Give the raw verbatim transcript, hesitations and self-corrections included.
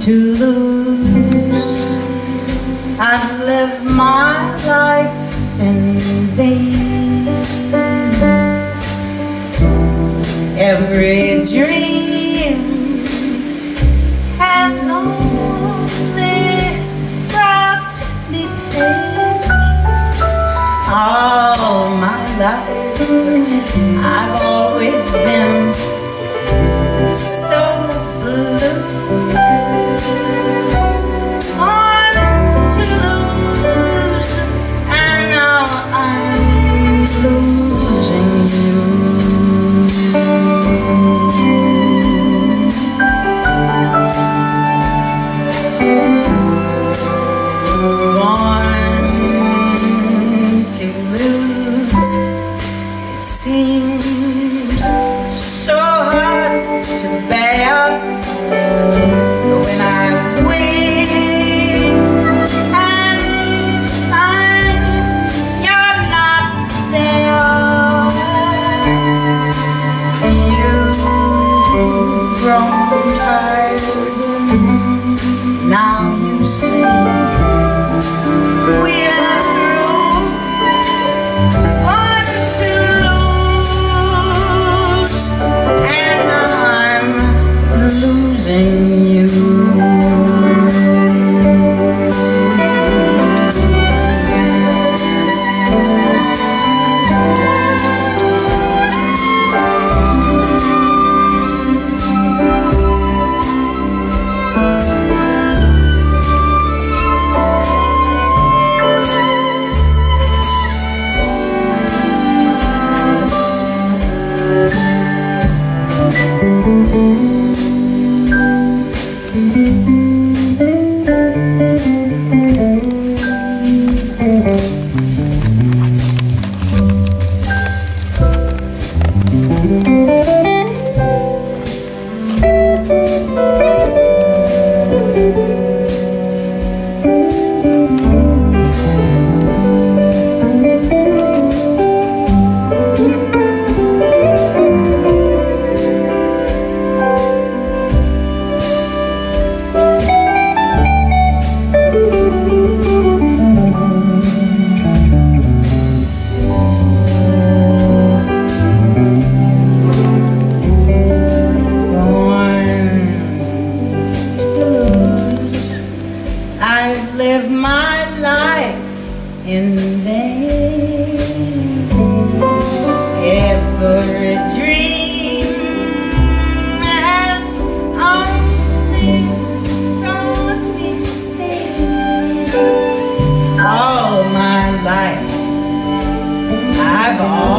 to lose. I've lived my life in vain. Every dream has only brought me pain. All my life I've always been so blue. Born to lose, and now I'm losing you. Born to lose, it seems so hard to bear. When I wake and find you're not there, you've grown tired. Now you say we're through. Born to lose, and I'm losing you. I've lived my life in vain. Every dream has only brought me pain. All my life I've always